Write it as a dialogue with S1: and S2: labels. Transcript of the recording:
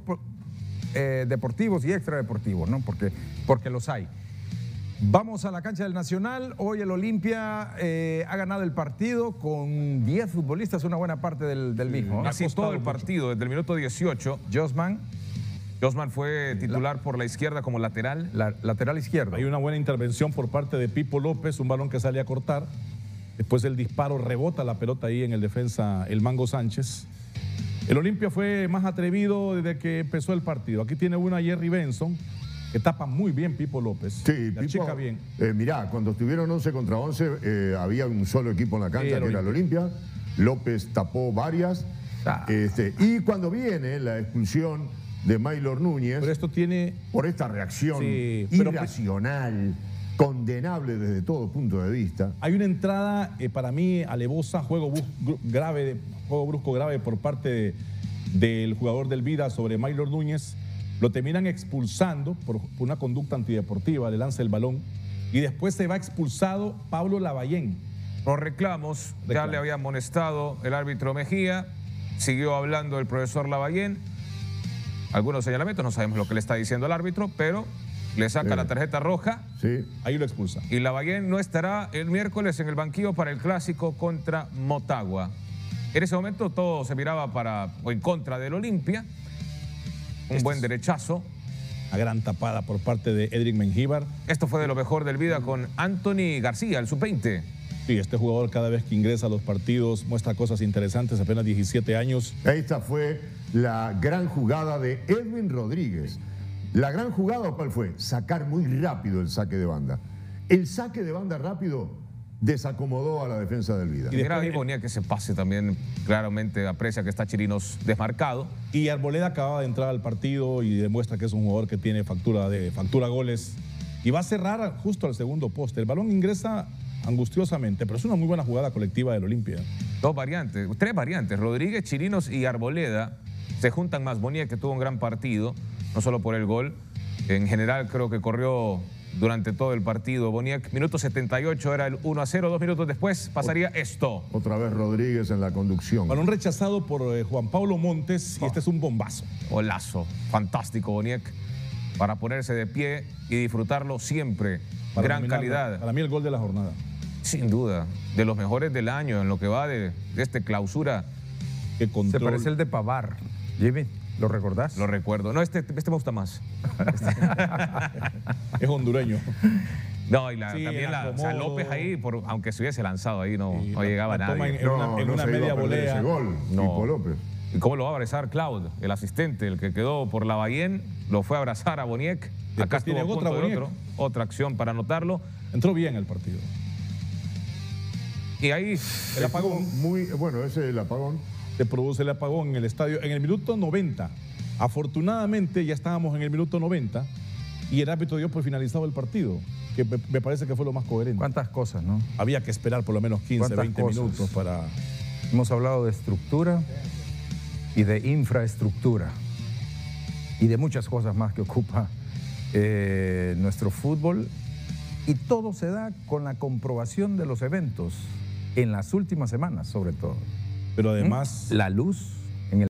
S1: deportivos y extradeportivos, ¿no? Porque los hay. Vamos a la cancha del Nacional. Hoy el Olimpia ha ganado el partido con 10 futbolistas, una buena parte del mismo.
S2: Así todo el partido, desde el minuto 18. Josman fue titular por la izquierda como lateral.
S1: Lateral izquierdo.
S3: Hay una buena intervención por parte de Pipo López, un balón que sale a cortar. Después el disparo rebota la pelota ahí en el defensa, el Mango Sánchez. El Olimpia fue más atrevido desde que empezó el partido. Aquí tiene una Jerry Benson, que tapa muy bien Pipo López.
S4: Sí,
S3: la
S4: Pipo,
S3: checa bien.
S4: Mirá, cuando estuvieron 11 contra 11, había un solo equipo en la cancha, que era el Olimpia. López tapó varias. Y cuando viene la expulsión de Maylor Núñez,
S3: pero esto tiene...
S4: por esta reacción irracional, condenable desde todo punto de vista.
S3: Hay una entrada, para mí, alevosa, juego brusco grave por parte del jugador del Vida sobre Maylor Núñez. Lo terminan expulsando por una conducta antideportiva, le lanza el balón. Y después se va expulsado Pablo Lavallén.
S2: Los reclamos, ya le había amonestado el árbitro Mejía. Siguió hablando el profesor Lavallén. Algunos señalamientos, no sabemos lo que le está diciendo el árbitro, pero le saca la tarjeta roja.
S4: Sí.
S3: Ahí lo expulsa.
S2: Y Lavallén no estará el miércoles en el banquillo para el clásico contra Motagua. En ese momento todo se miraba en contra del Olimpia. Un buen derechazo.
S3: Una gran tapada por parte de Edric Mengíbar.
S2: Esto fue de lo mejor del Vida con Anthony García, el sub-20.
S3: Sí, este jugador cada vez que ingresa a los partidos muestra cosas interesantes, apenas 17 años.
S4: Esta fue la gran jugada de Edwin Rodríguez. La gran jugada, ¿cuál fue? Sacar muy rápido el saque de banda. El saque de banda rápido desacomodó a la defensa del Vida.
S2: Y mira ahí Bonilla que se pase también, claramente aprecia que está Chirinos desmarcado.
S3: Y Arboleda acaba de entrar al partido y demuestra que es un jugador que tiene factura goles. Y va a cerrar justo al segundo poste. El balón ingresa angustiosamente, pero es una muy buena jugada colectiva del Olimpia.
S2: Tres variantes, Rodríguez, Chirinos y Arboleda. Se juntan más. Bonilla, que tuvo un gran partido, no solo por el gol. En general creo que corrió durante todo el partido. Boniek, minuto 78 era el 1-0, 2 minutos después pasaría esto.
S4: Otra vez Rodríguez en la conducción.
S3: Balón rechazado por Juan Pablo Montes y este es un bombazo.
S2: Golazo, fantástico Boniek, para ponerse de pie y disfrutarlo siempre. Gran calidad.
S3: Para mí el gol de la jornada.
S2: Sin duda, de los mejores del año en lo que va de este clausura.
S1: Se parece el de Pavar, Jimmy. ¿Lo recordás?
S2: Lo recuerdo. No, este me gusta más.
S3: Es hondureño.
S2: No, y también López ahí, aunque se hubiese lanzado ahí, no llegaba nadie.
S3: En una media volea.
S4: Ese gol, Pipo López.
S2: ¿Y cómo lo va a abrazar Claude, el asistente, el que quedó por Lavallén? Lo fue a abrazar a Boniek. Acá estuvo a punto de otra acción para anotarlo.
S3: Entró bien el partido.
S2: Y ahí
S4: el apagón. Muy bueno, ese es el apagón.
S3: Se produce el apagón en el estadio en el minuto 90. Afortunadamente ya estábamos en el minuto 90 y el árbitro dio por finalizado el partido, que me parece que fue lo más coherente.
S1: ¿Cuántas cosas, no?
S3: Había que esperar por lo menos 15, 20 minutos para...
S1: Hemos hablado de estructura y de infraestructura y de muchas cosas más que ocupa nuestro fútbol, y todo se da con la comprobación de los eventos en las últimas semanas, sobre todo.
S3: Pero además...
S1: La luz,